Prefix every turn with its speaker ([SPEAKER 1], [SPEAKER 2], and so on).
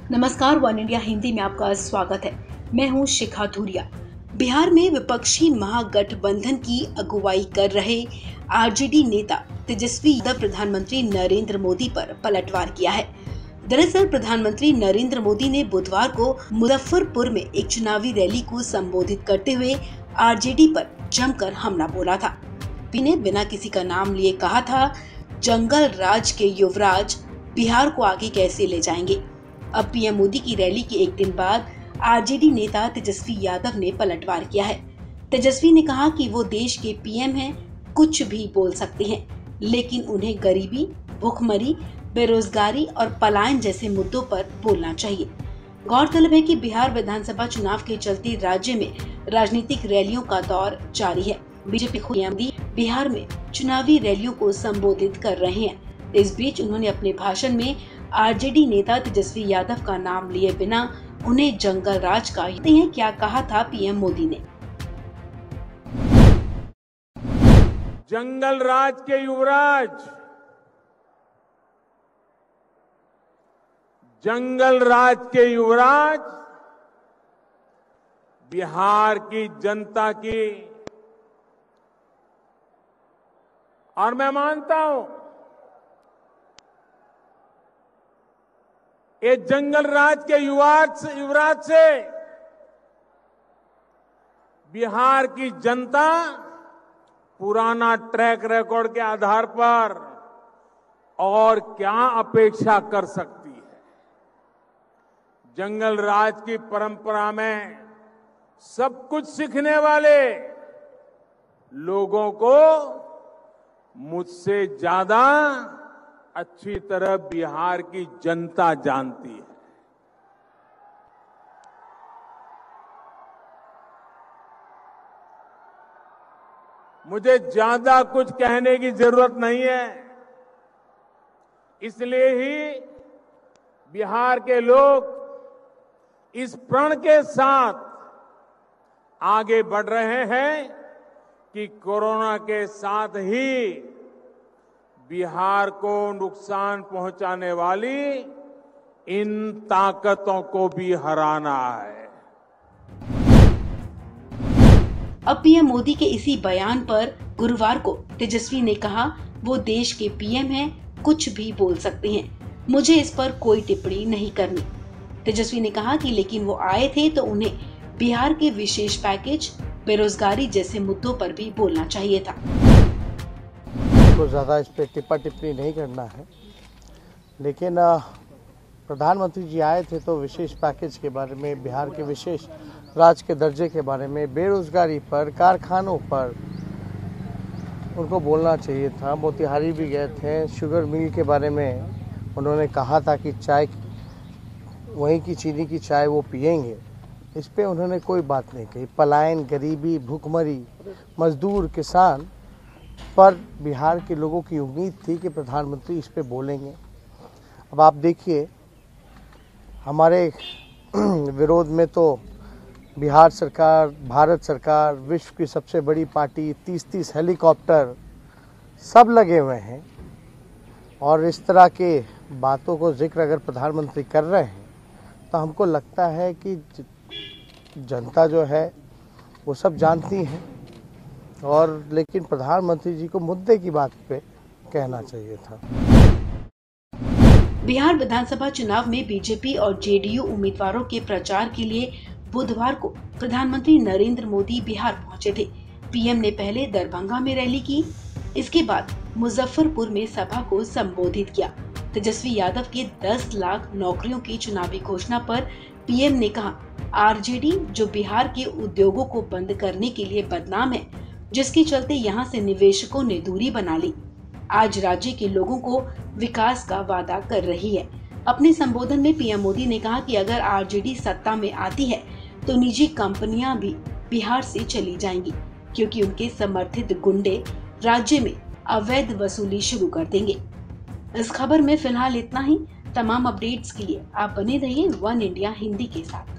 [SPEAKER 1] नमस्कार, one India Hindi में आपका स्वागत है। मैं हूं शिखा धूरिया। बिहार में विपक्षी महागठबंधन की अगुवाई कर रहे आरजेडी नेता तेजस्वी यादव प्रधानमंत्री नरेंद्र मोदी पर पलटवार किया है। दरअसल प्रधानमंत्री नरेंद्र मोदी ने बुधवार को मुजफ्फरपुर में एक चुनावी रैली को संबोधित करते हुए आरजेडी पर जमकर हमला बोला था। ने बिना किसी का नाम लिए कहा था, जंगल राज के युवराज बिहार को आगे कैसे ले जाएंगे। अब पीएम मोदी की रैली के एक दिन बाद आरजेडी नेता तेजस्वी यादव ने पलटवार किया है। तेजस्वी ने कहा कि वो देश के पीएम हैं, कुछ भी बोल सकते हैं, लेकिन उन्हें गरीबी, भूखमरी, बेरोजगारी और पलायन जैसे मुद्दों पर बोलना चाहिए। गौरतलब है कि बिहार विधानसभा चुनाव के चलते राज्य में राजनीतिक रैलियों का दौर जारी है। बीजेपी खुद बिहार में चुनावी रैलियों को संबोधित कर रहे हैं। इस बीच उन्होंने अपने भाषण में आरजेडी नेता तेजस्वी यादव का नाम लिए बिना उन्हें जंगल राज का क्या कहा था पीएम मोदी ने।
[SPEAKER 2] जंगल राज के युवराज, जंगल राज के युवराज बिहार की जनता की, और मैं मानता हूं ये जंगल राज के युवराज से बिहार की जनता पुराना ट्रैक रिकॉर्ड के आधार पर और क्या अपेक्षा कर सकती है। जंगल राज की परंपरा में सब कुछ सीखने वाले लोगों को मुझसे ज्यादा अच्छी तरह बिहार की जनता जानती है। मुझे ज्यादा कुछ कहने की जरूरत नहीं है, इसलिए ही बिहार के लोग इस प्रण के साथ आगे बढ़ रहे हैं कि कोरोना के साथ ही बिहार को नुकसान पहुंचाने वाली इन ताकतों को भी हराना है।
[SPEAKER 1] अब पीएम मोदी के इसी बयान पर गुरुवार को तेजस्वी ने कहा, वो देश के पीएम हैं, कुछ भी बोल सकते हैं, मुझे इस पर कोई टिप्पणी नहीं करनी। तेजस्वी ने कहा कि लेकिन वो आए थे तो उन्हें बिहार के विशेष पैकेज, बेरोजगारी जैसे मुद्दों पर भी बोलना चाहिए था।
[SPEAKER 3] तो ज़्यादा इस पर टिप्पणी नहीं करना है, लेकिन प्रधानमंत्री जी आए थे तो विशेष पैकेज के बारे में, बिहार के विशेष राज्य के दर्जे के बारे में, बेरोजगारी पर, कारखानों पर उनको बोलना चाहिए था। मोतिहारी भी गए थे, शुगर मिल के बारे में उन्होंने कहा था कि चाय वहीं की चीनी की चाय वो पिएंगे, इस पे उन्होंने कोई बात नहीं कही। पलायन, गरीबी, भूखमरी, मजदूर, किसान पर बिहार के लोगों की उम्मीद थी कि प्रधानमंत्री इस पे बोलेंगे। अब आप देखिए, हमारे विरोध में तो बिहार सरकार, भारत सरकार, विश्व की सबसे बड़ी पार्टी, 30-30 हेलीकॉप्टर सब लगे हुए हैं, और इस तरह के बातों को जिक्र अगर प्रधानमंत्री कर रहे हैं तो हमको लगता है कि जनता जो है वो सब जानती है, और लेकिन प्रधानमंत्री जी को मुद्दे की बात पे कहना चाहिए था।
[SPEAKER 1] बिहार विधानसभा चुनाव में बीजेपी और जेडीयू उम्मीदवारों के प्रचार के लिए बुधवार को प्रधानमंत्री नरेंद्र मोदी बिहार पहुंचे थे। पीएम ने पहले दरभंगा में रैली की, इसके बाद मुजफ्फरपुर में सभा को संबोधित किया। तेजस्वी यादव के 10 लाख नौकरियों की चुनावी घोषणा पर पीएम ने कहा, आरजेडी जो बिहार के उद्योगों को बंद करने के लिए बदनाम है, जिसके चलते यहां से निवेशकों ने दूरी बना ली, आज राज्य के लोगों को विकास का वादा कर रही है। अपने संबोधन में पीएम मोदी ने कहा कि अगर आरजेडी सत्ता में आती है तो निजी कंपनियां भी बिहार से चली जाएंगी, क्योंकि उनके समर्थित गुंडे राज्य में अवैध वसूली शुरू कर देंगे। इस खबर में फिलहाल इतना ही। तमाम अपडेट्स के लिए आप बने रहिए वन इंडिया हिंदी के साथ।